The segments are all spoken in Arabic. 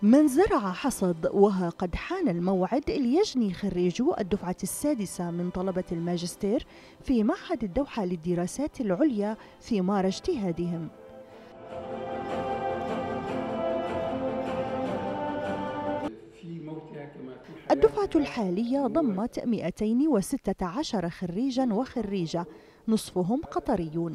من زرع حصد، وها قد حان الموعد ليجني خريجو الدفعة السادسة من طلبة الماجستير في معهد الدوحة للدراسات العليا ثمار اجتهادهم. الدفعة الحالية ضمت 216 خريجا وخريجة، نصفهم قطريون.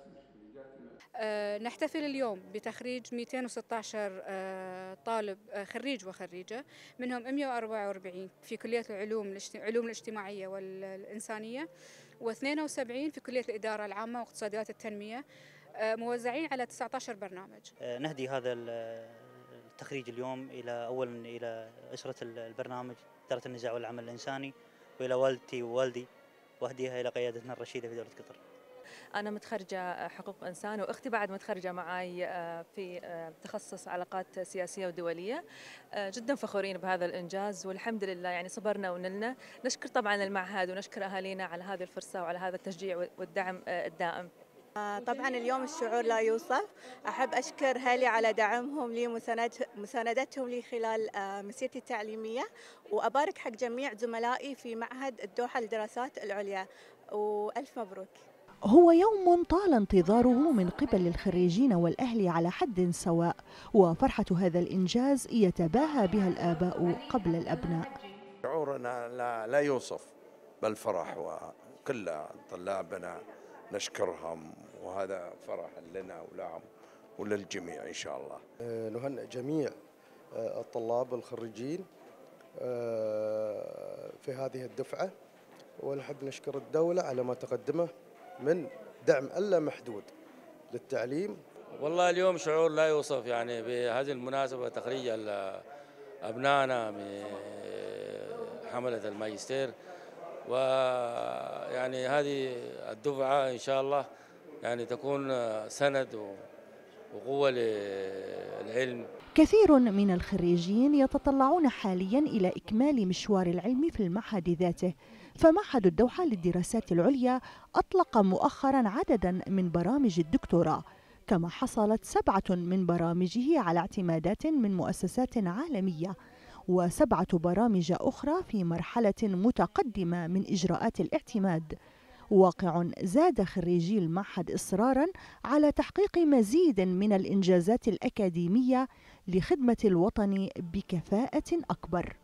نحتفل اليوم بتخريج 216 طالب خريج وخريجة، منهم 144 في كلية العلوم الاجتماعية والإنسانية، و72 في كلية الإدارة العامة واقتصاديات التنمية، موزعين على 19 برنامج. نهدي هذا التخريج اليوم أولا إلى أسرة البرنامج إدارة النزاع والعمل الإنساني، وإلى والدتي ووالدي، وأهديها إلى قيادتنا الرشيدة في دولة قطر. أنا متخرجة حقوق إنسان، وأختي بعد متخرجة معي في تخصص علاقات سياسية ودولية. جدا فخورين بهذا الإنجاز، والحمد لله يعني صبرنا ونلنا. نشكر طبعا المعهد ونشكر أهالينا على هذه الفرصة وعلى هذا التشجيع والدعم الدائم. طبعا اليوم الشعور لا يوصف. أحب أشكر أهلي على دعمهم لي، مساندتهم لي خلال مسيرتي التعليمية، وأبارك حق جميع زملائي في معهد الدوحة للدراسات العليا، وألف مبروك. هو يوم طال انتظاره من قبل الخريجين والأهل على حد سواء، وفرحة هذا الإنجاز يتباهى بها الآباء قبل الأبناء. شعورنا لا يوصف بالفرح، وكل طلابنا نشكرهم، وهذا فرح لنا ولهم وللجميع إن شاء الله. نهنئ جميع الطلاب الخريجين في هذه الدفعة، ونحب نشكر الدولة على ما تقدمه من دعم لا محدود للتعليم. والله اليوم شعور لا يوصف، يعني بهذه المناسبة تخريج أبنائنا من حملة الماجستير، ويعني هذه الدفعة إن شاء الله يعني تكون سند وقوة للعلم. كثير من الخريجين يتطلعون حاليا إلى إكمال مشوار العلم في المعهد ذاته، فمعهد الدوحة للدراسات العليا أطلق مؤخرا عددا من برامج الدكتوراه، كما حصلت 7 من برامجه على اعتمادات من مؤسسات عالمية، و7 برامج أخرى في مرحلة متقدمة من إجراءات الاعتماد. واقع زاد خريجي المعهد إصرارا على تحقيق مزيد من الإنجازات الأكاديمية لخدمة الوطن بكفاءة أكبر.